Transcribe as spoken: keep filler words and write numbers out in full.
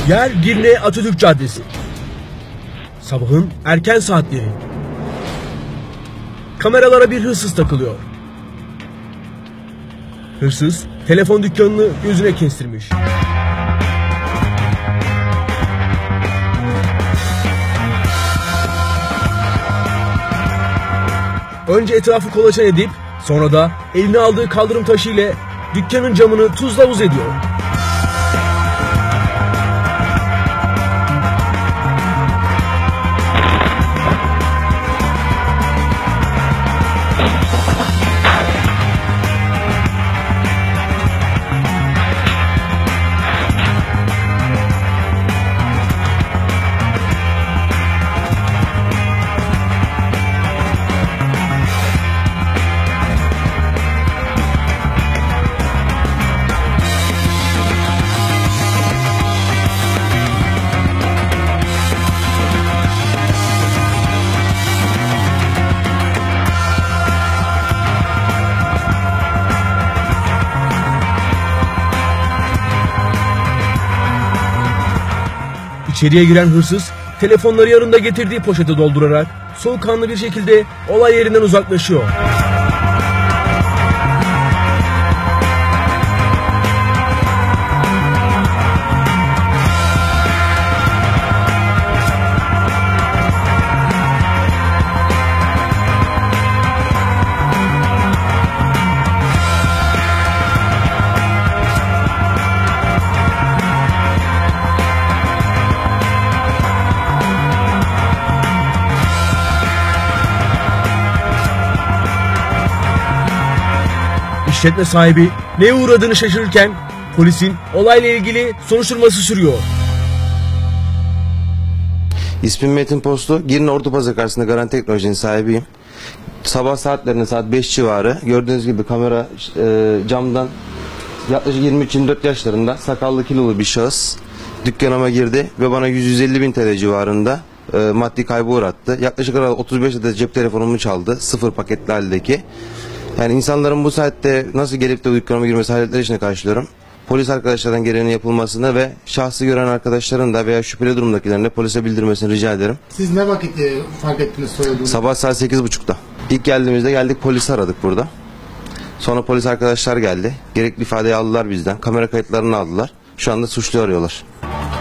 Yer Girne Atatürk Caddesi. Sabahın erken saatleri. Kameralara bir hırsız takılıyor. Hırsız telefon dükkanını gözüne kestirmiş. Önce etrafı kolaçan edip sonra da eline aldığı kaldırım taşı ile dükkanın camını tuzla buz ediyor. İçeriye giren hırsız telefonları yanında getirdiği poşete doldurarak soğukkanlı bir şekilde olay yerinden uzaklaşıyor. İşletme sahibi neye uğradığını şaşırırken polisin olayla ilgili soruşturması sürüyor. İsmim Metin Postu. Girne Ortopazarı karşısında Garanti Teknoloji'nin sahibiyim. Sabah saatlerinde saat beş civarı gördüğünüz gibi kamera e, camdan yaklaşık yirmi üç yirmi dört yaşlarında sakallı kilolu bir şahıs dükkanıma girdi ve bana yüz yüz elli bin T L civarında e, maddi kaybı uğrattı. Yaklaşık olarak otuz beş adet cep telefonumu çaldı. Sıfır paketli haldeki. Yani insanların bu saatte nasıl gelip de dükkanıma girmesi hayretler içinde karşılıyorum. Polis arkadaşlardan gereğinin yapılmasını ve şahsı gören arkadaşların da veya şüpheli durumdakilerin de polise bildirmesini rica ederim. Siz ne vakit e, fark ettiniz soyulduğunu? Sabah saat sekiz buçukta. İlk geldiğimizde geldik, polisi aradık burada. Sonra polis arkadaşlar geldi. Gerekli ifadeyi aldılar bizden. Kamera kayıtlarını aldılar. Şu anda suçlu arıyorlar.